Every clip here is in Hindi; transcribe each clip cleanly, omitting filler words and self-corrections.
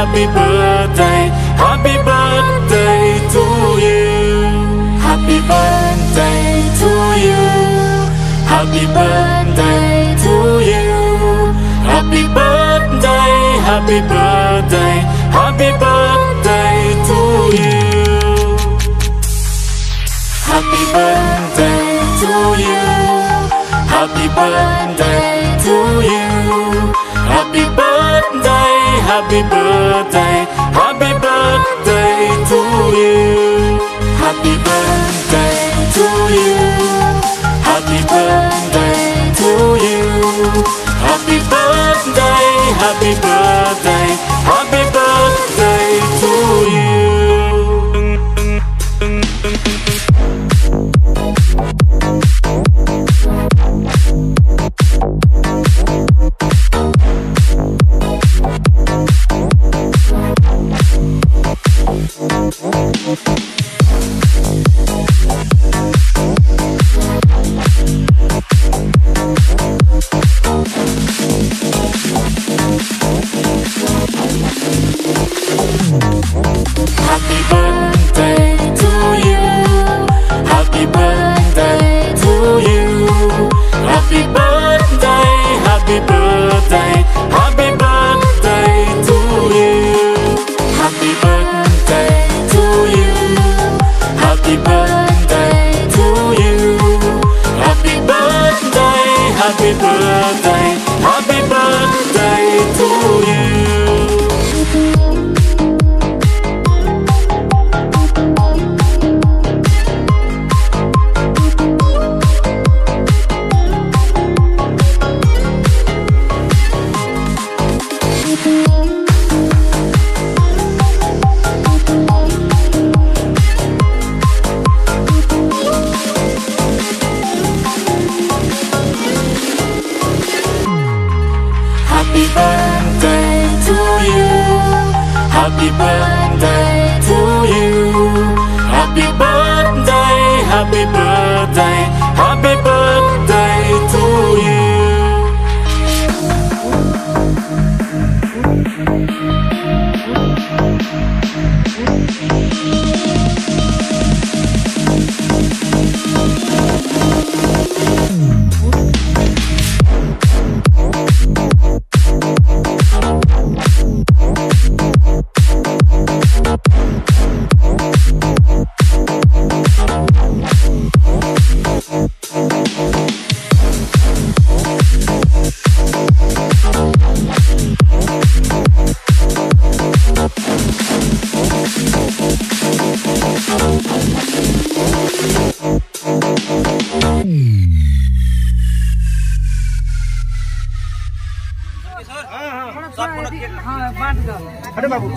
happy birthday, happy birthday to you. Happy birthday to you. Happy birthday to you. Happy birthday, happy birthday, happy birthday to you. Happy birthday to you. Happy birthday to you. Happy birthday, happy birthday, happy birthday to you. Happy birthday to you. Happy birthday to you. Happy birthday, happy birthday, happy birthday to you. Happy birthday to you. Happy birthday to you. Happy birthday, happy birthday, happy birthday to you. Happy birthday to you. Happy birthday to you. Happy birthday, happy birthday, happy birthday to you. Happy birthday to you. Happy birthday to you. Happy birthday, happy birthday, happy birthday to you. अरे बाबू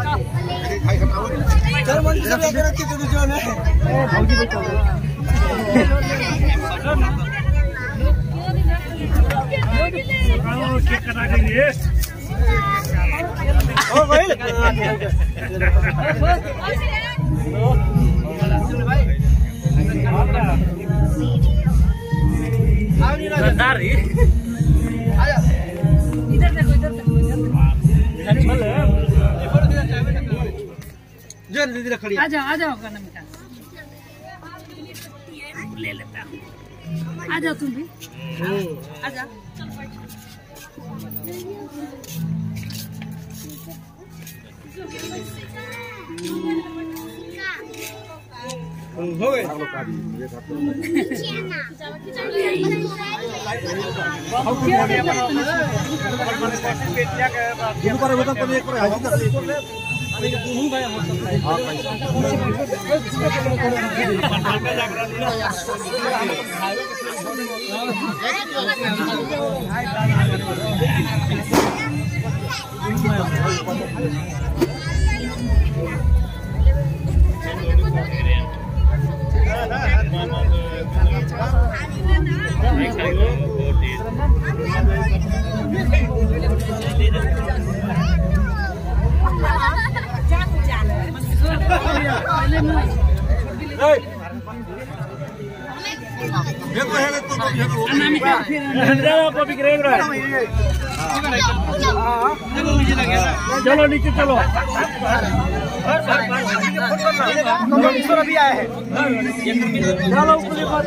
चल मन से लेकर के तू जो है भौजी बैठो केक कटा देंगे ओ भाई भाई आजा इधर देखो इधर दीदी खड़ी आ जाओ करना बेटा ले लेता आ जाओ तुम भी आ जा हो गए चलो नीचे चलो। अभी आए हैं। चलो पुलिस बस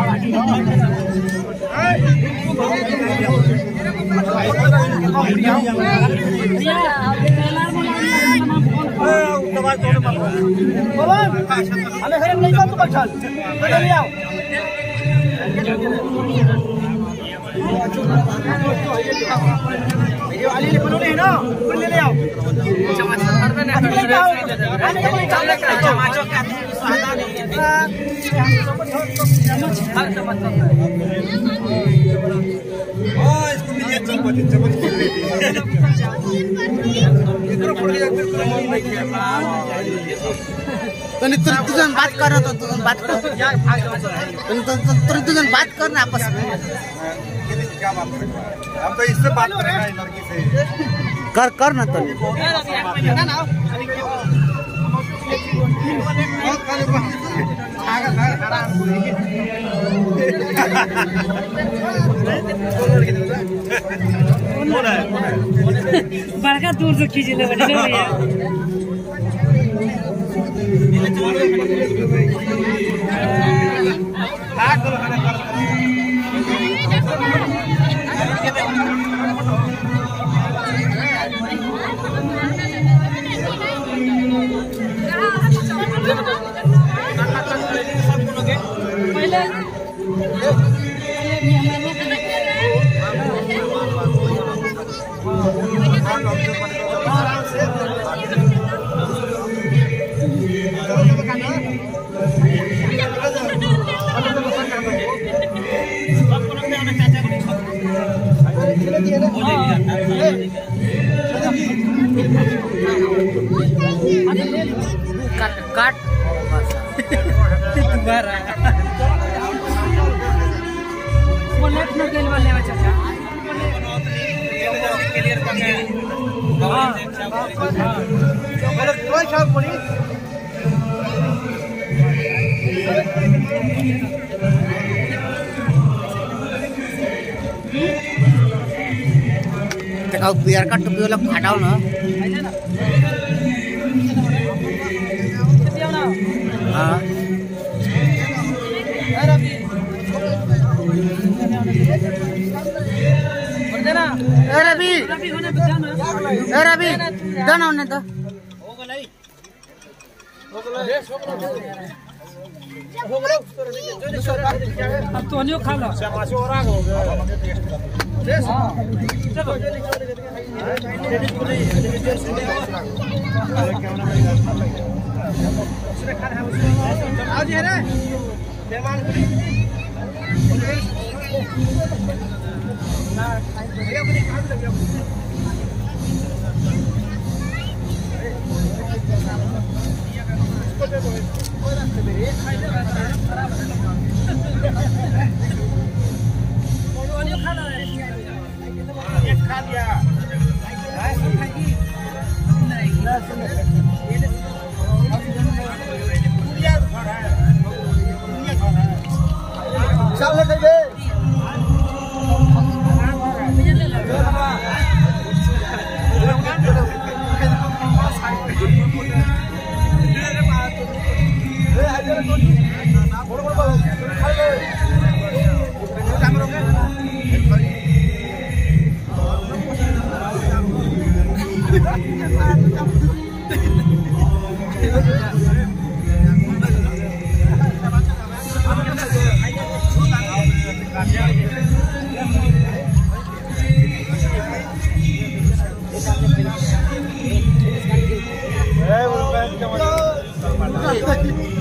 तुझन बात करना तो बात कर तुझन बात करना आपस में। क्या बात करेगा? हम तो इससे बात करेगा लड़की से। कर ना तो बड़का दूर से खींच ले भैया। काट तुम्हारा वो लेफ्ट में गेल वाले चाचा क्लियर कर दे। हां कोई शॉट पड़ी देखो बियर का टोपी वाला हटाओ ना। हाँ रवि दाना उन्हें तो अब तो नहीं खा लो। आज है ना मेहमान खा दिया चल दे Hey,